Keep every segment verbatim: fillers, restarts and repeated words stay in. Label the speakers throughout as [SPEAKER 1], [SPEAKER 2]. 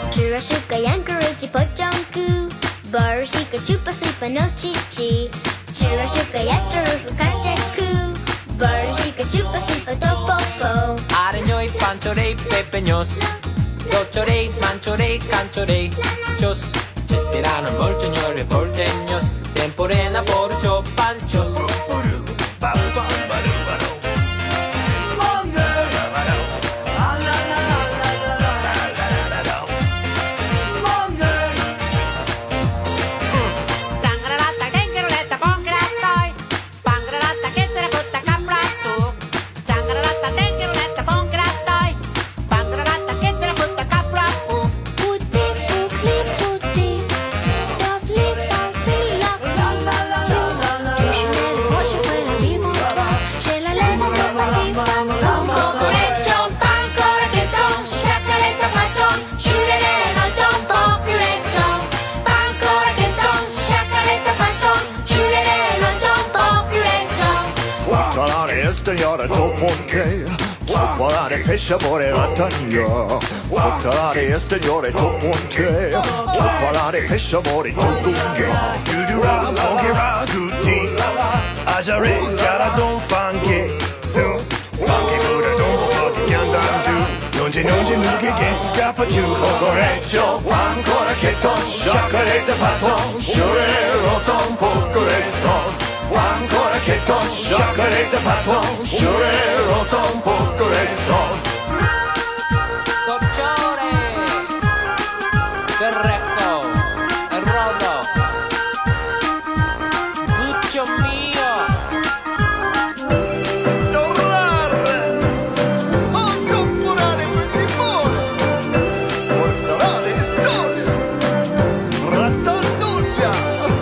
[SPEAKER 1] Churrashuka, Yankarichi, Pochanku, Barushika, Chupa, Supa, no Chichi. Churrashuka, Yatarufu, Kajaku, Barushika, Chupa, Supa, Topopo.
[SPEAKER 2] Areñoy, Panchorey, Pepeños, Dochorey, Manchorey, Canchorey, Chos, Chestirano, Molchoñores, Porteños, Temporena, Porcho, Panchos.
[SPEAKER 3] Göra toppon-kej Toppar är pesha på det ratanja Toppar är esten gör det toppon-kej Toppar är pesha på det toppon-kej
[SPEAKER 4] Dudura, longera, gutti Ajare, gara, don fanke Soon, fanke, buddha, don fucking yandandu Nonje, nonje, mugige, gapachu Hogorecho, ancora che ton Shakarete paton, shure, roton, pokoreson Ancora che ton, shakarete paton Shure, roton, pokoreson
[SPEAKER 2] Corciore, Ferrecco, e Rodo, Guccio mio.
[SPEAKER 3] Torrare A comprare questi buoni Portare storia Rattanduglia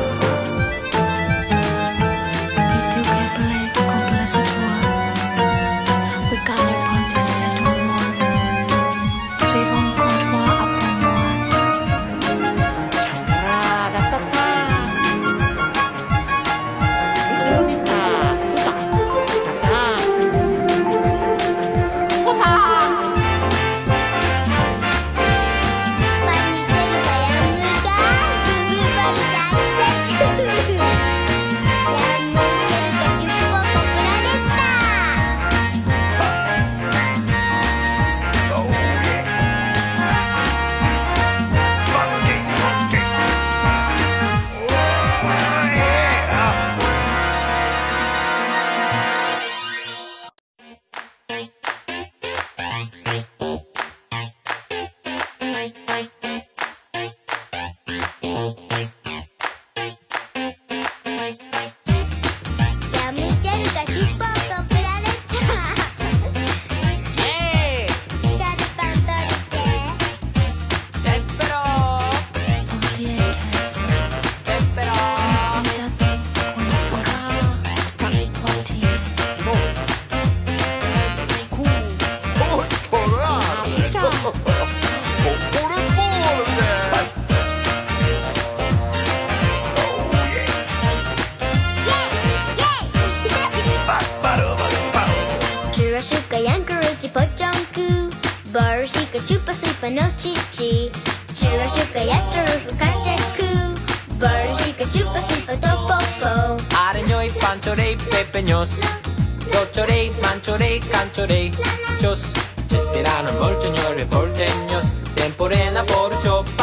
[SPEAKER 1] Barushika, Chupa, Supa, no Chichi. Churrashuka, Yatarufu, Kajaku, Barushika, Chupa, Supa, Topopo.
[SPEAKER 2] Areñoy, Panchorey, Pepeños, Dochorey, Manchorey, Canchorey, Chos, Chestirano, Molchoñores, Porteños, Temporena, Porcho,